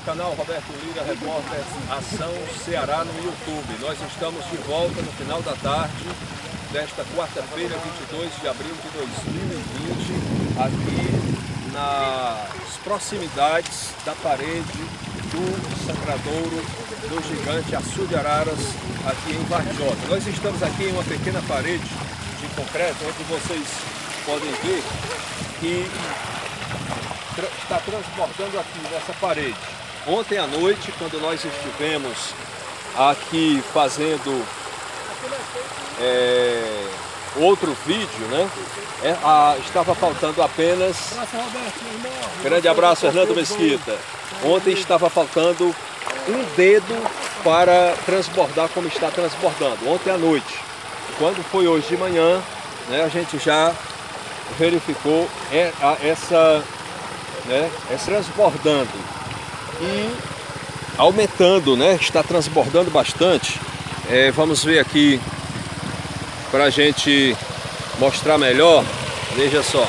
Canal Roberto Lira, repórter Ação Ceará no YouTube. Nós estamos de volta no final da tarde desta quarta-feira, 22 de abril de 2020, aqui nas proximidades da parede do sangradouro do gigante Açude de Araras, aqui em Varjota. Nós estamos aqui em uma pequena parede de concreto, onde vocês podem ver que está transbordando aqui nessa parede. Ontem à noite, quando nós estivemos aqui fazendo outro vídeo, né? Estava faltando apenas... Grande abraço, Fernando Mesquita. Ontem estava faltando um dedo para transbordar como está transbordando. Ontem à noite. Quando foi hoje de manhã, né, a gente já verificou essa transbordando e aumentando, né? Está transbordando bastante. Vamos ver aqui para a gente mostrar melhor. Veja só.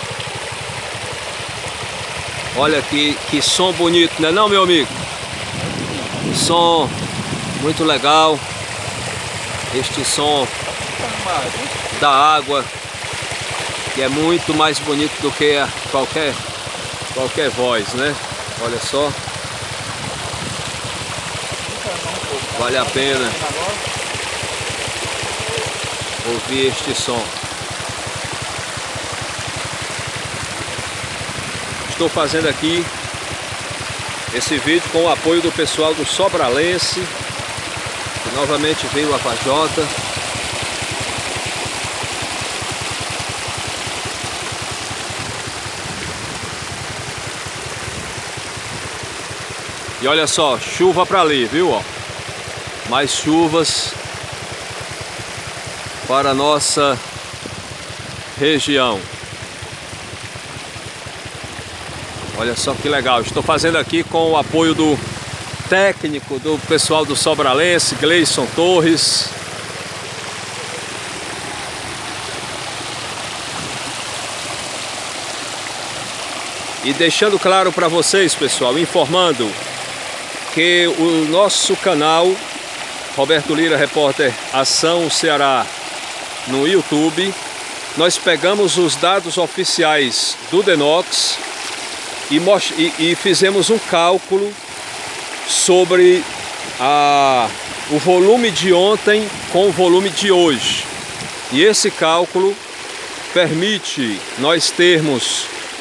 Olha que som bonito, né, não, meu amigo? Som muito legal. Este som da água, que é muito mais bonito do que qualquer voz, né? Olha só. Vale a pena ouvir este som. Estou fazendo aqui esse vídeo com o apoio do pessoal do Sobralense, que novamente veio a Varjota. E olha só, chuva para ali, viu? Ó, mais chuvas para a nossa região. Olha só que legal. Estou fazendo aqui com o apoio do técnico do pessoal do Sobralense, Gleison Torres. E deixando claro para vocês, pessoal, informando que o nosso canal Roberto Lira, repórter Ação Ceará no YouTube, nós pegamos os dados oficiais do Denox e fizemos um cálculo sobre o volume de ontem com o volume de hoje. E esse cálculo permite nós termos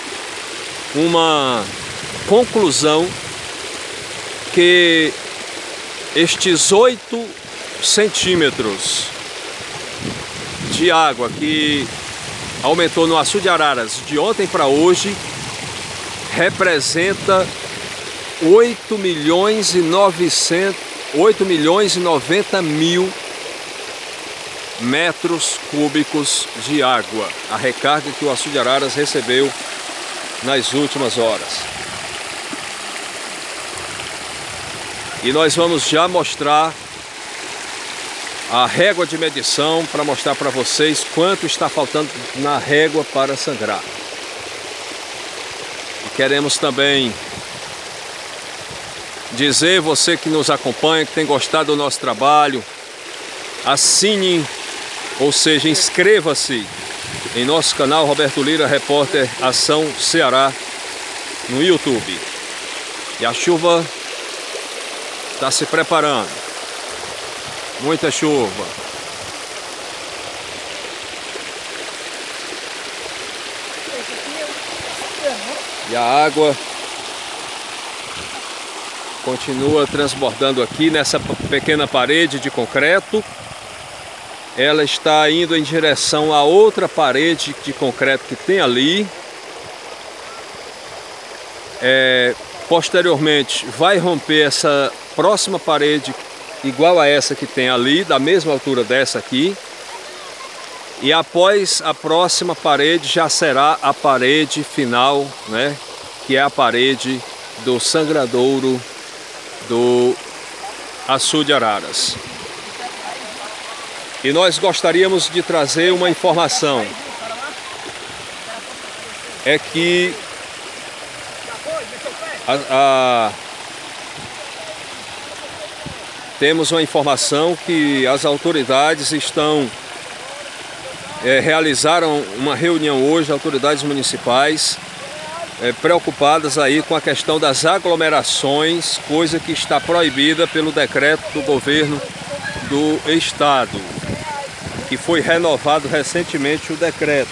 uma conclusão que estes 8 centímetros de água que aumentou no Açude de Araras de ontem para hoje representa 8 milhões e 90 mil metros cúbicos de água, a recarga que o Açude de Araras recebeu nas últimas horas. E nós vamos já mostrar a régua de medição para mostrar para vocês quanto está faltando na régua para sangrar. E queremos também dizer, você que nos acompanha, que tem gostado do nosso trabalho, assine, ou seja, inscreva-se em nosso canal Roberto Lira, repórter Ação Ceará no YouTube. E a chuva está se preparando. Muita chuva. E a água continua transbordando aqui nessa pequena parede de concreto. Ela está indo em direção a outra parede de concreto que tem ali. Posteriormente vai romper essa próxima parede igual a essa que tem ali, da mesma altura dessa aqui. E após a próxima parede já será a parede final, né? Que é a parede do sangradouro do Açude de Araras. E nós gostaríamos de trazer uma informação. É que temos uma informação que as autoridades realizaram uma reunião hoje, autoridades municipais, preocupadas aí com a questão das aglomerações, coisa que está proibida pelo decreto do governo do estado, que foi renovado recentemente o decreto.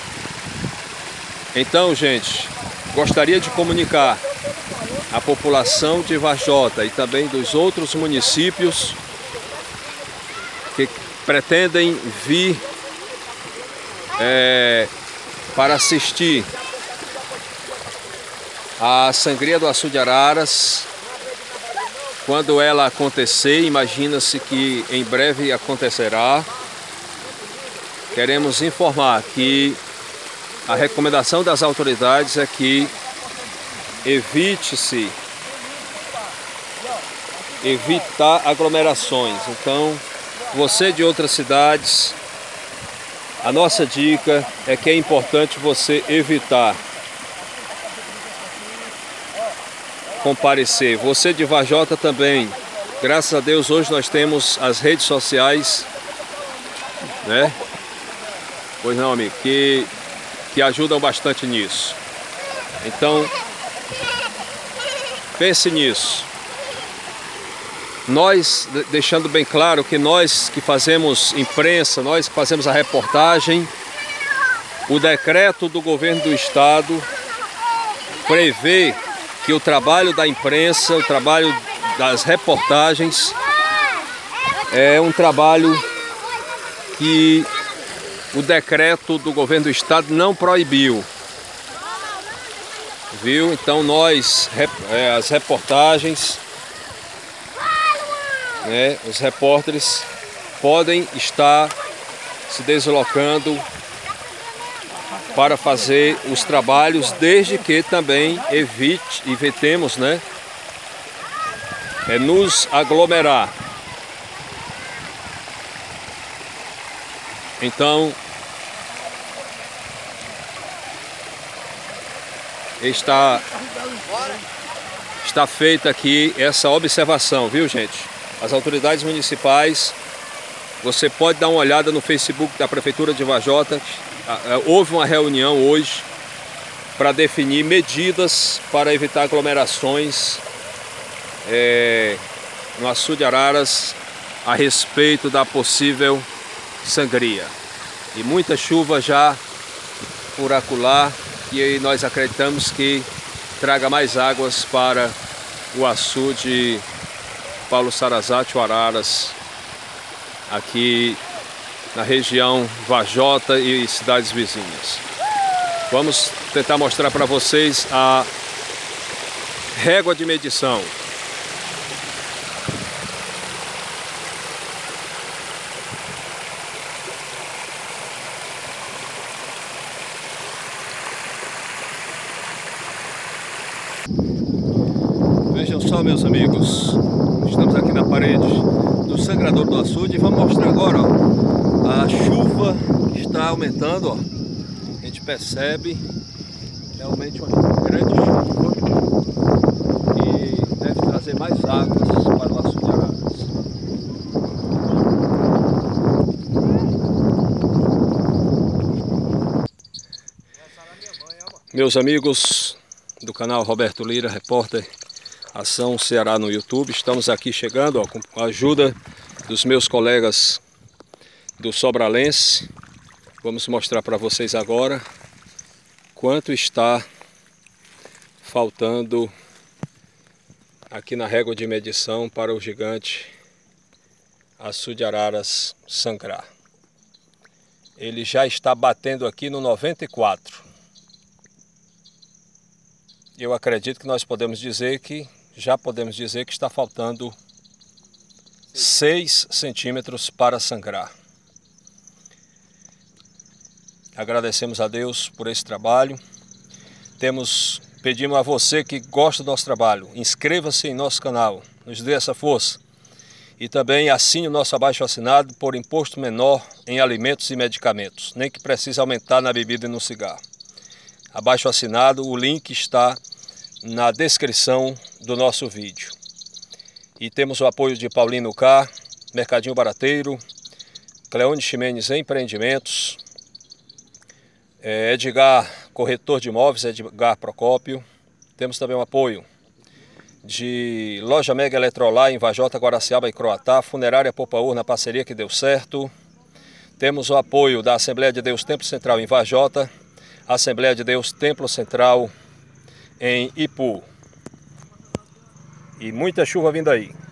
Então, gente, gostaria de comunicar à população de Varjota e também dos outros municípios que pretendem vir para assistir a Sangria do Açude de Araras. Quando ela acontecer, imagina-se que em breve acontecerá. Queremos informar que a recomendação das autoridades é que evitar aglomerações. Então, você de outras cidades, a nossa dica é que é importante você evitar comparecer. Você de Varjota também, graças a Deus, hoje nós temos as redes sociais, né? Pois não, amigo, que ajudam bastante nisso. Então, pense nisso. Nós, deixando bem claro que nós que fazemos imprensa, nós que fazemos a reportagem, o decreto do governo do estado prevê que o trabalho da imprensa, o trabalho das reportagens é um trabalho que o decreto do governo do estado não proibiu. Viu? Então nós, as reportagens, né, os repórteres podem estar se deslocando para fazer os trabalhos, desde que também evitemos, né, nos aglomerar. Então, está feita aqui essa observação, viu, gente? As autoridades municipais, você pode dar uma olhada no Facebook da Prefeitura de Varjota. Houve uma reunião hoje para definir medidas para evitar aglomerações no Açude de Araras a respeito da possível sangria. E muita chuva já por acolá, e nós acreditamos que traga mais águas para o açude Paulo Sarazate, Araras, aqui na região Varjota e cidades vizinhas. Vamos tentar mostrar para vocês a régua de medição. Vejam só, meus amigos, estamos aqui na parede do sangrador do açude e vamos mostrar agora, ó, a chuva que está aumentando, ó. A gente percebe realmente uma grande chuva e deve trazer mais águas para o Açude de Araras. Meus amigos do canal Roberto Lira, repórter Ação Ceará no YouTube, estamos aqui chegando, ó, com a ajuda dos meus colegas do Sobralense. Vamos mostrar para vocês agora quanto está faltando aqui na régua de medição para o gigante Açude de Araras sangrar. Ele já está batendo aqui no 94. Eu acredito que nós podemos dizer que está faltando 6 centímetros para sangrar. Agradecemos a Deus por esse trabalho. Pedimos a você que gosta do nosso trabalho, inscreva-se em nosso canal, nos dê essa força. E também assine o nosso abaixo-assinado por imposto menor em alimentos e medicamentos, nem que precise aumentar na bebida e no cigarro. Abaixo-assinado, o link está na descrição do nosso vídeo. E temos o apoio de Paulino K, Mercadinho Barateiro, Cleone Ximenes Empreendimentos, Edgar Corretor de Imóveis, Edgar Procópio. Temos também o apoio de Loja Mega Eletrolar em Vajota, Guaraciaba e Croatá, Funerária Popaur na parceria que deu certo. Temos o apoio da Assembleia de Deus Templo Central em Vajota, Assembleia de Deus Templo Central em Ipu. E muita chuva vindo aí.